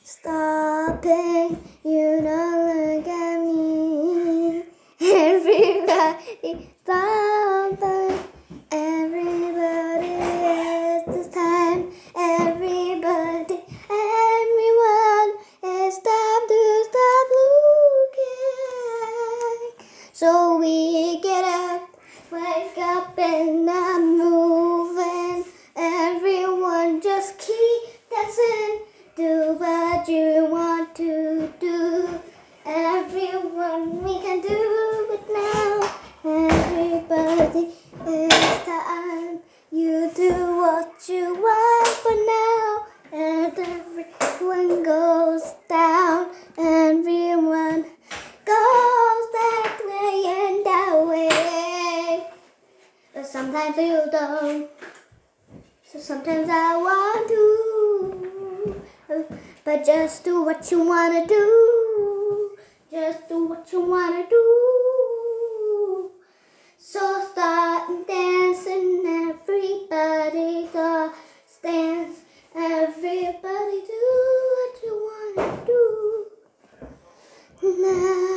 stopping, you don't look at me. Everybody stopping, everybody is this time. Everybody, everyone is time to stop looking. So we get up, wake up and I'm moving. Everyone just keep dancing. Do what you want to do. Everyone, we can do it now. Everybody, it's time. You do what you want for now. And everyone goes down. Everyone goes that way and that way. But sometimes you don't. So sometimes I want to. But just do what you wanna do. Just do what you wanna do. So start dancing, everybody go dance. Everybody do what you wanna do now.